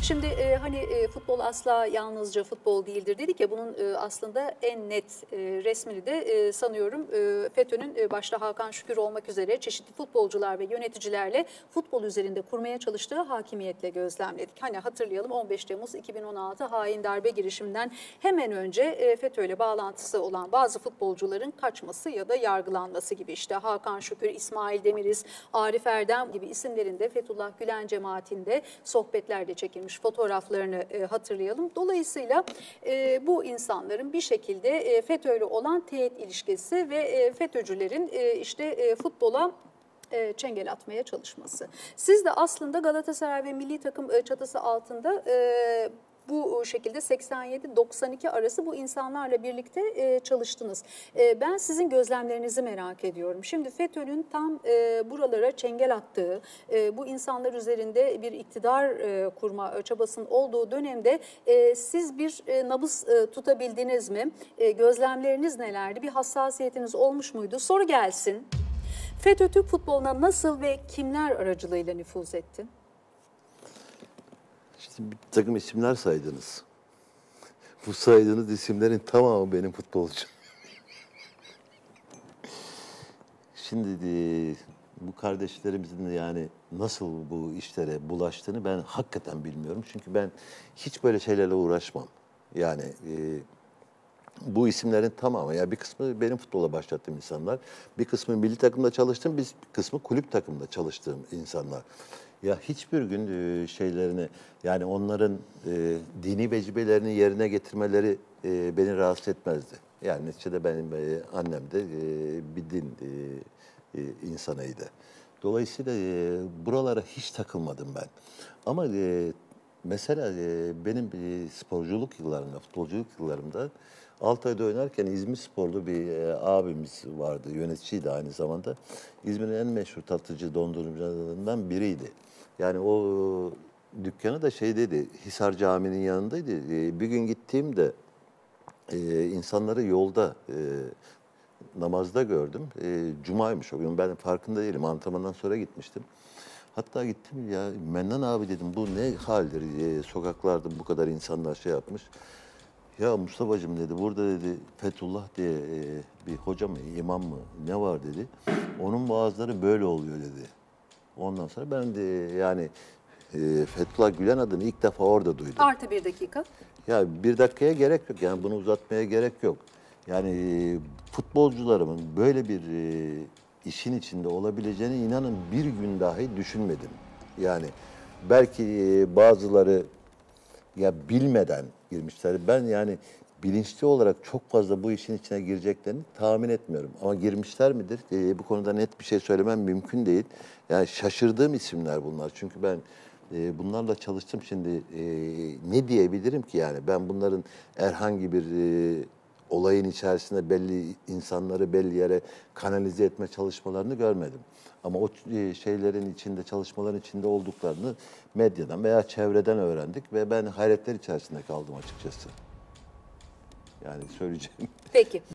Şimdi futbol asla yalnızca futbol değildir dedik ya, bunun aslında en net resmini de sanıyorum FETÖ'nün başta Hakan Şükür olmak üzere çeşitli futbolcular ve yöneticilerle futbol üzerinde kurmaya çalıştığı hakimiyetle gözlemledik. Hani hatırlayalım, 15 Temmuz 2016 hain darbe girişiminden hemen önce FETÖ ile bağlantısı olan bazı futbolcuların kaçması ya da yargılanması gibi, işte Hakan Şükür, İsmail Demiriz, Arif Erdem gibi isimlerin de Fethullah Gülen cemaatinde sohbetlerde çekilmiş fotoğraflarını hatırlayalım. Dolayısıyla bu insanların bir şekilde FETÖ ile olan teğet ilişkisi ve FETÖ'cülerin futbola çengel atmaya çalışması. Siz de aslında Galatasaray ve milli takım çatısı altında bu şekilde 87-92 arası bu insanlarla birlikte çalıştınız. Ben sizin gözlemlerinizi merak ediyorum. Şimdi FETÖ'nün tam buralara çengel attığı, bu insanlar üzerinde bir iktidar kurma çabasının olduğu dönemde siz bir nabız tutabildiniz mi? Gözlemleriniz nelerdi? Bir hassasiyetiniz olmuş muydu? Soru gelsin. FETÖ Türk futboluna nasıl ve kimler aracılığıyla nüfuz etti? Şimdi bir takım isimler saydınız. Bu saydığınız isimlerin tamamı benim futbolcum. Şimdi bu kardeşlerimizin yani nasıl bu işlere bulaştığını ben hakikaten bilmiyorum. Çünkü ben hiç böyle şeylerle uğraşmam. Yani bu isimlerin tamamı, ya bir kısmı benim futbola başlattığım insanlar, bir kısmı milli takımda çalıştığım, bir kısmı kulüp takımda çalıştığım insanlar. Ya hiçbir gün şeylerini, yani onların dini vecibelerini yerine getirmeleri beni rahatsız etmezdi. Yani neticede benim annem de bir din insanıydı. Dolayısıyla buralara hiç takılmadım ben. Ama mesela benim sporculuk yıllarımda, futbolculuk yıllarımda Altay'da oynarken İzmirsporlu bir abimiz vardı, yöneticiydi aynı zamanda. İzmir'in en meşhur tatlıcı dondurmacılarından biriydi. Yani o dükkanı da şeydeydi, Hisar Camii'nin yanındaydı. Bir gün gittiğimde insanları yolda namazda gördüm. Cumaymış o gün, ben farkında değilim. Antrenmandan sonra gitmiştim. Hatta gittim, ya Mennan abi dedim, bu ne haldir? Sokaklarda bu kadar insanlar şey yapmış. Ya Mustafa'cığım dedi, burada dedi Fethullah diye bir hoca mı, imam mı ne var dedi. Onun vaazları böyle oluyor dedi. Ondan sonra ben de yani Fethullah Gülen adını ilk defa orada duydum. Artı bir dakika. Ya bir dakikaya gerek yok, yani bunu uzatmaya gerek yok. Yani futbolcularımın böyle bir işin içinde olabileceğine inanın bir gün dahi düşünmedim. Yani belki bazıları ya bilmeden girmişler. Ben yani bilinçli olarak çok fazla bu işin içine gireceklerini tahmin etmiyorum. Ama girmişler midir? Bu konuda net bir şey söylemem mümkün değil. Yani şaşırdığım isimler bunlar. Çünkü ben bunlarla çalıştım. Şimdi ne diyebilirim ki yani? Ben bunların herhangi bir olayın içerisinde belli insanları belli yere kanalize etme çalışmalarını görmedim. Ama o şeylerin içinde, çalışmaların içinde olduklarını medyadan veya çevreden öğrendik ve ben hayretler içerisinde kaldım açıkçası. Yani söyleyeceğim. Peki.